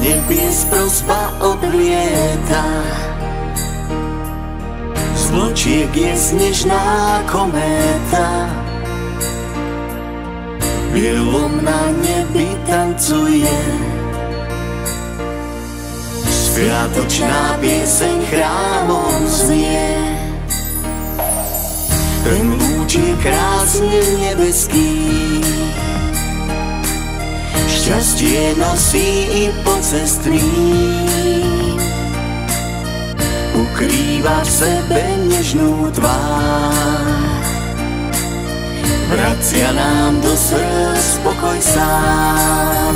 nebies prosba odlieta, z vlčiek je snežná kométa, bielom na nebi tancuje. Sviatočná pieseň chrámom znie, ten lúč je krásne nebeský, šťastie nosí i pocestný, ukrýva v sebe nežnú tvár, vracia nám do srdc pokoj sám.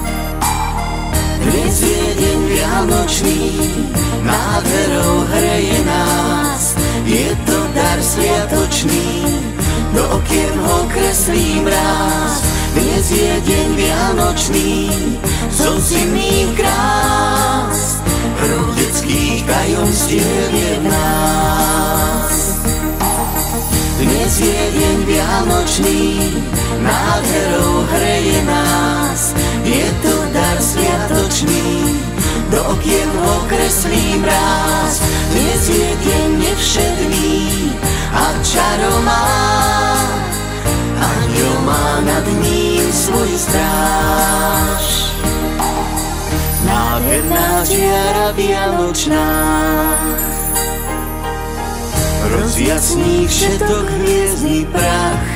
Dnes je deň vianočný, nádherou hreje nás, je to dar sviatočný, do okien ho kreslí mráz. Dnes je deň vianočný, zo zimných krás, hru detských tajomstiev je v nás. Dnes je deň vianočný, nádherou hreje nás, je to dar sviatočný, do okien ho kreslí mráz. Dnes je deň nevšedný a čaro má, anjel má nad ním svoju stráž. Nádherná žiara vianočná rozjasní všetok hviezdny prach,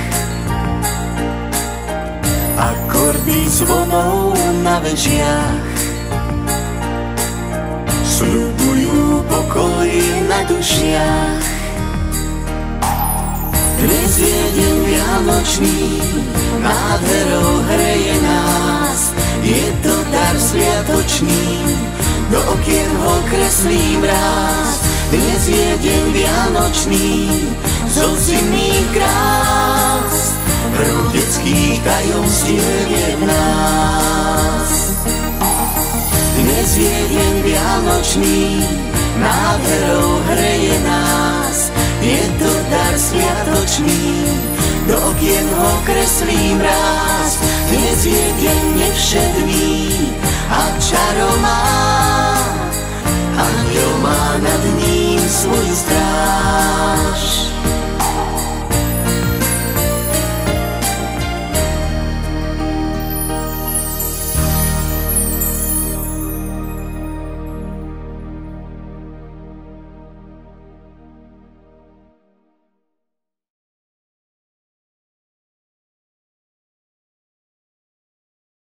akordy zvonov na vežiach sľubujú pokoj na dušiach. Dnes je deň vianočný, nádherou hreje nás, je to dar sviatočný, do okien ho kreslí mráz. Dnes je deň vianočný, zo zimných krás, hru detských tajomstiev je v nás. Dnes je deň vianočný, nádherou hreje nás, je to dar sviatočný, do okien ho kreslí mráz. Dnes je deň nevšedný a čaro má,